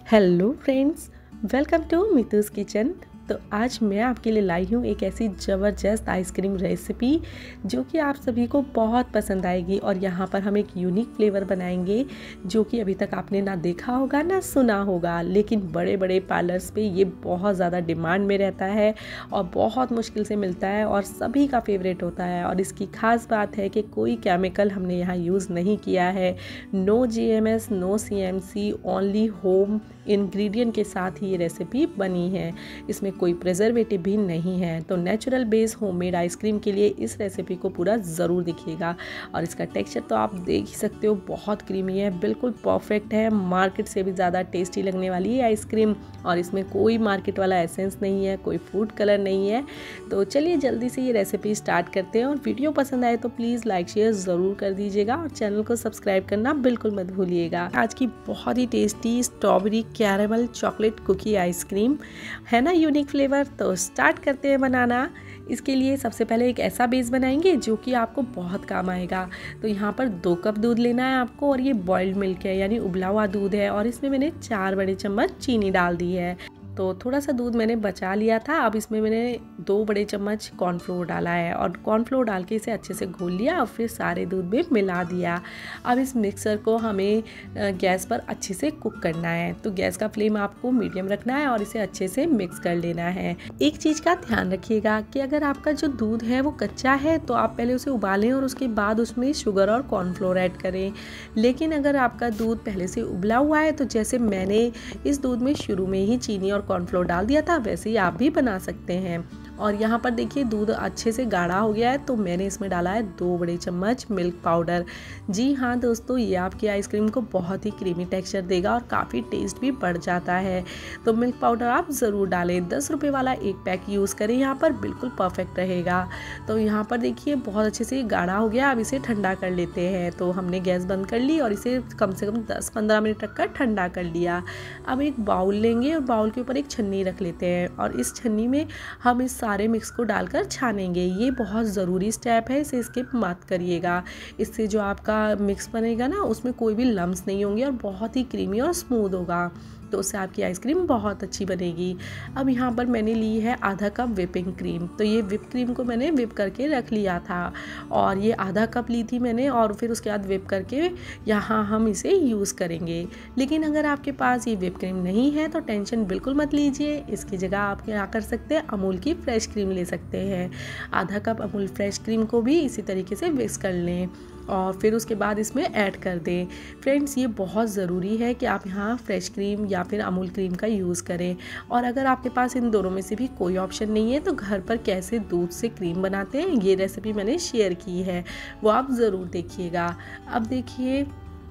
Hello friends, welcome to Mitu's kitchen. तो आज मैं आपके लिए लाई हूँ एक ऐसी ज़बरदस्त आइसक्रीम रेसिपी जो कि आप सभी को बहुत पसंद आएगी। और यहाँ पर हम एक यूनिक फ्लेवर बनाएंगे जो कि अभी तक आपने ना देखा होगा ना सुना होगा, लेकिन बड़े बड़े पार्लर्स पे ये बहुत ज़्यादा डिमांड में रहता है और बहुत मुश्किल से मिलता है और सभी का फेवरेट होता है। और इसकी ख़ास बात है कि कोई केमिकल हमने यहाँ यूज़ नहीं किया है, no GMS, no CMC, only home ingredient के साथ ही ये रेसिपी बनी है। इसमें कोई प्रिजर्वेटिव भी नहीं है। तो नेचुरल बेस होममेड आइसक्रीम के लिए इस रेसिपी को पूरा ज़रूर देखिएगा। और इसका टेक्सचर तो आप देख ही सकते हो, बहुत क्रीमी है, बिल्कुल परफेक्ट है, मार्केट से भी ज़्यादा टेस्टी लगने वाली है आइसक्रीम। और इसमें कोई मार्केट वाला एसेंस नहीं है, कोई फूड कलर नहीं है। तो चलिए जल्दी से ये रेसिपी स्टार्ट करते हैं। और वीडियो पसंद आए तो प्लीज़ लाइक शेयर ज़रूर कर दीजिएगा और चैनल को सब्सक्राइब करना बिल्कुल मत भूलिएगा। आज की बहुत ही tasty strawberry caramel chocolate cookie ice cream है ना, यूनिक फ्लेवर। तो स्टार्ट करते हैं बनाना। इसके लिए सबसे पहले एक ऐसा बेस बनाएंगे जो कि आपको बहुत काम आएगा। तो यहाँ पर 2 कप दूध लेना है आपको, और ये बॉइल्ड मिल्क है यानी उबला हुआ दूध है। और इसमें मैंने 4 बड़े चम्मच चीनी डाल दी है। तो थोड़ा सा दूध मैंने बचा लिया था। अब इसमें मैंने 2 बड़े चम्मच कॉर्नफ्लोर डाला है और कॉर्नफ्लोर डाल के इसे अच्छे से घोल लिया और फिर सारे दूध में मिला दिया। अब इस मिक्सर को हमें गैस पर अच्छे से कुक करना है। तो गैस का फ्लेम आपको मीडियम रखना है और इसे अच्छे से मिक्स कर लेना है। एक चीज़ का ध्यान रखिएगा कि अगर आपका जो दूध है वो कच्चा है तो आप पहले उसे उबालें और उसके बाद उसमें शुगर और कॉर्नफ्लोर ऐड करें। लेकिन अगर आपका दूध पहले से उबला हुआ है तो जैसे मैंने इस दूध में शुरू में ही चीनी और कॉर्नफ्लोर डाल दिया था, वैसे ही आप भी बना सकते हैं। और यहाँ पर देखिए दूध अच्छे से गाढ़ा हो गया है, तो मैंने इसमें डाला है 2 बड़े चम्मच मिल्क पाउडर। जी हाँ दोस्तों, ये आपकी आइसक्रीम को बहुत ही क्रीमी टेक्सचर देगा और काफ़ी टेस्ट भी बढ़ जाता है। तो मिल्क पाउडर आप ज़रूर डालें। 10 रुपये वाला एक पैक यूज़ करें, यहाँ पर बिल्कुल परफेक्ट रहेगा। तो यहाँ पर देखिए बहुत अच्छे से गाढ़ा हो गया। अब इसे ठंडा कर लेते हैं। तो हमने गैस बंद कर ली और इसे कम से कम 10-15 मिनट तक का ठंडा कर लिया। अब एक बाउल लेंगे और बाउल के ऊपर एक छन्नी रख लेते हैं और इस छन्नी में हम इस सारे मिक्स को डालकर छानेंगे। ये बहुत ज़रूरी स्टेप है, इसे स्किप मत करिएगा। इससे जो आपका मिक्स बनेगा ना, उसमें कोई भी लम्स नहीं होंगे और बहुत ही क्रीमी और स्मूथ होगा। तो उससे आपकी आइसक्रीम बहुत अच्छी बनेगी। अब यहाँ पर मैंने ली है आधा कप विपिंग क्रीम। तो ये विप क्रीम को मैंने विप करके रख लिया था और ये आधा कप ली थी मैंने, और फिर उसके बाद विप करके यहाँ हम इसे यूज़ करेंगे। लेकिन अगर आपके पास ये विप क्रीम नहीं है तो टेंशन बिल्कुल मत लीजिए। इसकी जगह आप क्या कर सकते हैं, अमूल की फ्रेश क्रीम ले सकते हैं। आधा कप अमूल फ्रेश क्रीम को भी इसी तरीके से मिक्स कर लें और फिर उसके बाद इसमें ऐड कर दें। फ्रेंड्स, ये बहुत ज़रूरी है कि आप यहाँ फ्रेश क्रीम या फिर अमूल क्रीम का यूज़ करें। और अगर आपके पास इन दोनों में से भी कोई ऑप्शन नहीं है तो घर पर कैसे दूध से क्रीम बनाते हैं ये रेसिपी मैंने शेयर की है, वो आप ज़रूर देखिएगा। अब देखिए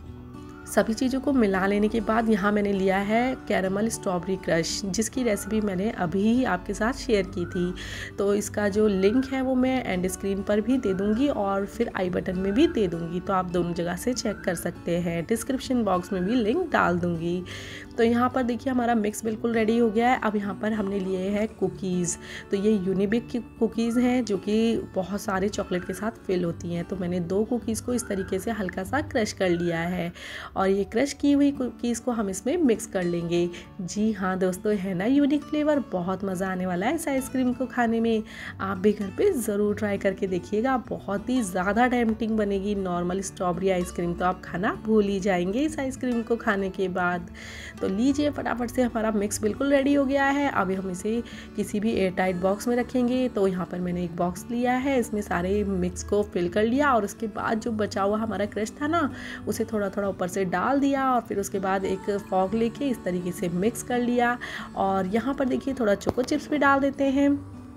सभी चीज़ों को मिला लेने के बाद यहाँ मैंने लिया है कैरेमल स्ट्रॉबेरी क्रश, जिसकी रेसिपी मैंने अभी ही आपके साथ शेयर की थी। तो इसका जो लिंक है वो मैं एंड स्क्रीन पर भी दे दूँगी और फिर आई बटन में भी दे दूँगी, तो आप दोनों जगह से चेक कर सकते हैं। डिस्क्रिप्शन बॉक्स में भी लिंक डाल दूँगी। तो यहाँ पर देखिए हमारा मिक्स बिल्कुल रेडी हो गया है। अब यहाँ पर हमने लिए हैं कुकीज़। तो ये यूनिबिक की कुकीज़ हैं जो कि बहुत सारे चॉकलेट के साथ फिल होती हैं। तो मैंने 2 कुकीज़ को इस तरीके से हल्का सा क्रश कर लिया है और ये क्रश की हुई कुकीज़ को हम इसमें मिक्स कर लेंगे। जी हाँ दोस्तों, है ना यूनिक फ्लेवर, बहुत मज़ा आने वाला है इस आइसक्रीम को खाने में। आप भी घर पे ज़रूर ट्राई करके देखिएगा, बहुत ही ज़्यादा टेम्पटिंग बनेगी। नॉर्मल स्ट्रॉबेरी आइसक्रीम तो आप खाना भूल ही जाएंगे इस आइसक्रीम को खाने के बाद। तो लीजिए फटाफट से, हमारा मिक्स बिल्कुल रेडी हो गया है। अब हम इसे किसी भी एयर टाइट बॉक्स में रखेंगे। तो यहाँ पर मैंने एक बॉक्स लिया है, इसमें सारे मिक्स को फिल कर लिया और उसके बाद जो बचा हुआ हमारा क्रश था ना, उसे थोड़ा थोड़ा ऊपर से डाल दिया और फिर उसके बाद एक फॉग लेके इस तरीके से मिक्स कर लिया। और यहाँ पर देखिए थोड़ा चोको चिप्स भी डाल देते हैं,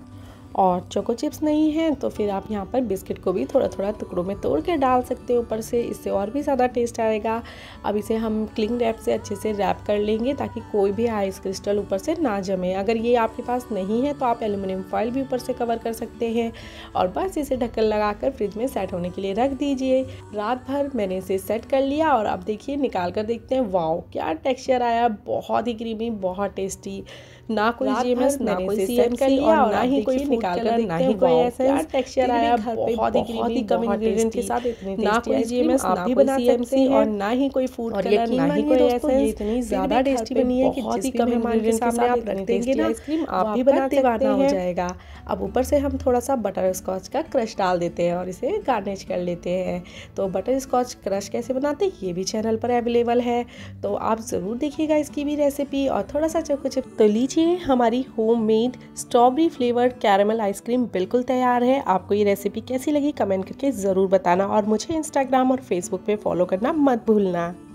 और चोको चिप्स नहीं है तो फिर आप यहाँ पर बिस्किट को भी थोड़ा थोड़ा टुकड़ों में तोड़ के डाल सकते हो ऊपर से, इससे और भी ज़्यादा टेस्ट आएगा। अब इसे हम क्लिंग रैप से अच्छे से रैप कर लेंगे ताकि कोई भी आइस क्रिस्टल ऊपर से ना जमे। अगर ये आपके पास नहीं है तो आप एल्युमिनियम फॉइल भी ऊपर से कवर कर सकते हैं और बस इसे ढक्कन लगाकर फ्रिज में सेट होने के लिए रख दीजिए। रात भर मैंने इसे सेट कर लिया और अब देखिए निकाल कर देखते हैं। वाओ, क्या टेक्सचर आया, बहुत ही क्रीमी, बहुत टेस्टी। ना कोई GMS, ना कोई CMC और ना ही कोई फूड डाल कर देखते हैं कोई एसेंस टेक्सचर आया, बहुत ही कम इंग्रेडिएंट के साथ इतनी ना कोई जीएमएस, ना कोई सीएमसी और ना ही कोई फूड कलर, ना ही कोई एसेंस। इतनी ज़्यादा टेस्टी बनी है कि बहुत ही कम इंग्रेडिएंट के साथ आप रख देंगे ना, आइसक्रीम आप भी बना दीवाना हो जाएगा। अब ऊपर से हम थोड़ा सा बटर स्कॉच का क्रश डाल देते हैं और इसे गार्निश कर लेते हैं। तो बटर स्कॉच क्रश कैसे बनाते हैं ये भी चैनल पर अवेलेबल है, तो आप ज़रूर देखिएगा इसकी भी रेसिपी। और थोड़ा सा चोको चिप तो लीजिए, हमारी homemade strawberry flavoured caramel ice cream बिल्कुल तैयार है। आपको ये रेसिपी कैसी लगी कमेंट करके ज़रूर बताना और मुझे इंस्टाग्राम और फेसबुक पे फॉलो करना मत भूलना।